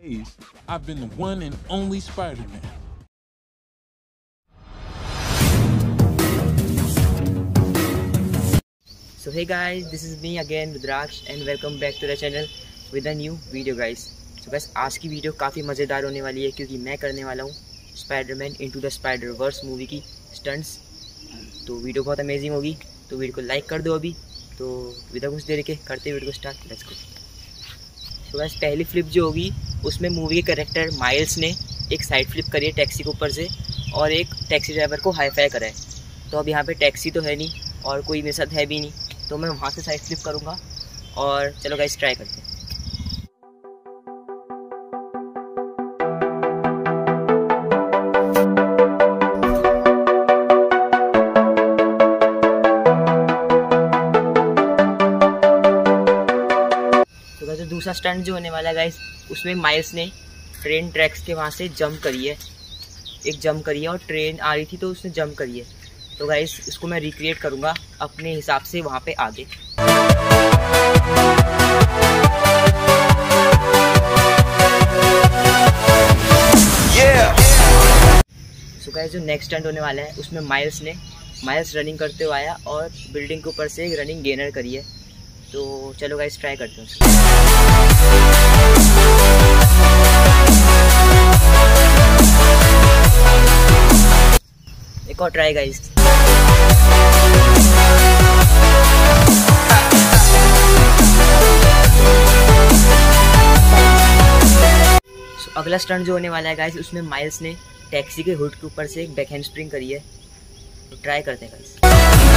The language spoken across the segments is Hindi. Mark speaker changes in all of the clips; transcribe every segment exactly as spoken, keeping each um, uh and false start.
Speaker 1: I've been the one and only Spider-Man.
Speaker 2: So hey guys, this is me again Rudraksh and welcome back to the channel with a new video guys. So guys, आज की वीडियो काफ़ी मज़ेदार होने वाली है क्योंकि मैं करने वाला हूँ spiderman into the spider verse movie की स्टंट्स। तो वीडियो बहुत अमेजिंग होगी, तो वीडियो को लाइक कर दो अभी। तो विदा कुछ देर के करते वीडियो को स्टार्ट, लेट्स गो। तो गाइस, पहली फ्लिप जो होगी उसमें मूवी के कैरेक्टर माइल्स ने एक साइड फ्लिप करी है टैक्सी के ऊपर से और एक टैक्सी ड्राइवर को हाई फाई करा है। तो अब यहाँ पे टैक्सी तो है नहीं और कोई मेरे साथ है भी नहीं, तो मैं वहाँ से साइड फ्लिप करूँगा और चलो गाइस ट्राई करते हैं। तो दूसरा स्टंट जो होने वाला है गाइस, उसमें माइल्स ने ट्रेन ट्रैक्स के वहाँ से जंप करी है, एक जंप करी है और ट्रेन आ रही थी तो उसने जंप करी है। तो गाइस इसको मैं रिक्रिएट करूँगा अपने हिसाब से वहाँ पे आगे। सो गाइस, जो नेक्स्ट स्टंट होने वाला है उसमें माइल्स ने माइल्स रनिंग करते हुए आया और बिल्डिंग के ऊपर से एक रनिंग गेनर करी है। तो चलो गाइस ट्राई करते हैं। एक और ट्राई गाइस। so, अगला स्टंट जो होने वाला है गाइस, उसमें माइल्स ने टैक्सी के हुड के ऊपर से एक बैकहैंड स्प्रिंग करी है। तो ट्राई करते हैं गाइस।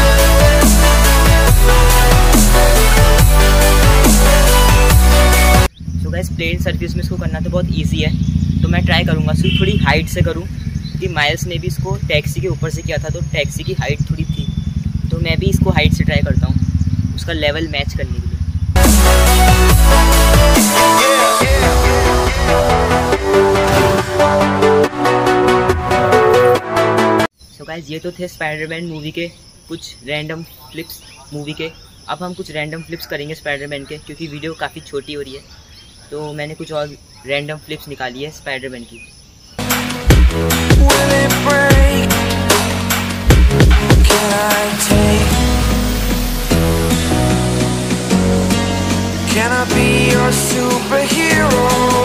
Speaker 2: तो गाइस, प्लेन सरफेस में इसको करना तो बहुत इजी है, तो मैं ट्राई करूँगा सिर्फ थोड़ी हाइट से करूँ कि माइल्स ने भी इसको टैक्सी के ऊपर से किया था तो टैक्सी की हाइट थोड़ी थी, तो मैं भी इसको हाइट से ट्राई करता हूँ उसका लेवल मैच करने के लिए। तो गाइस, ये तो थे स्पाइडरमैन मूवी के कुछ रैंडम फ्लिप्स मूवी के। अब हम कुछ रैंडम फ्लिप्स करेंगे स्पाइडरमैन के, क्योंकि वीडियो काफ़ी छोटी हो रही है, तो मैंने कुछ और रैंडम फ्लिप्स निकाली है स्पाइडरमैन की। Will it break? Can I take? Can I be your superhero?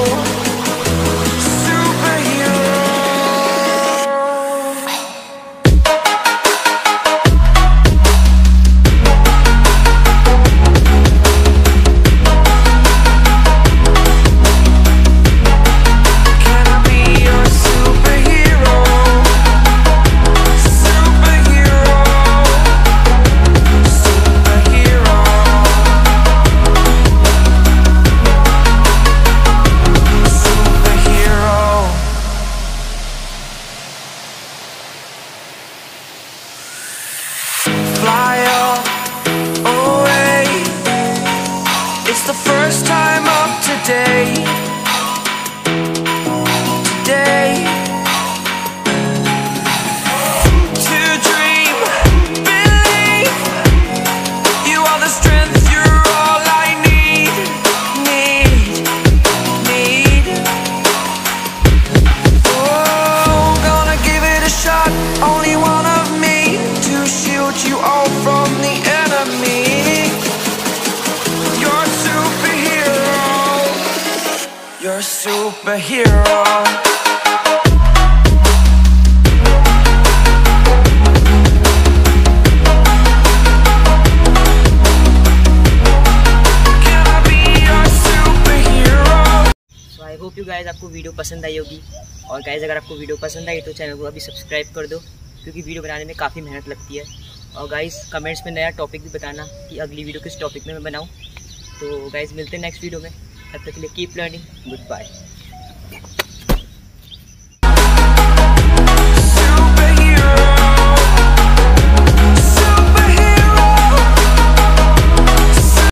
Speaker 2: It's the first time of today, today. To dream, believe, you are the strength, you're all I need, need, need. Oh, gonna give it a shot, only one of me, to shield you all from the enemy. You're a superhero. Can I be your superhero? So I hope you guys आपको वीडियो पसंद आई होगी, और गाइज अगर आपको वीडियो पसंद आई तो चैनल को अभी सब्सक्राइब कर दो, क्योंकि वीडियो बनाने में काफ़ी मेहनत लगती है। और गाइज कमेंट्स में नया टॉपिक भी बताना कि अगली वीडियो किस टॉपिक में मैं बनाऊँ। तो गाइज मिलते हैं नेक्स्ट वीडियो में, तब तक के लिए कीप लर्निंग, गुड बाय।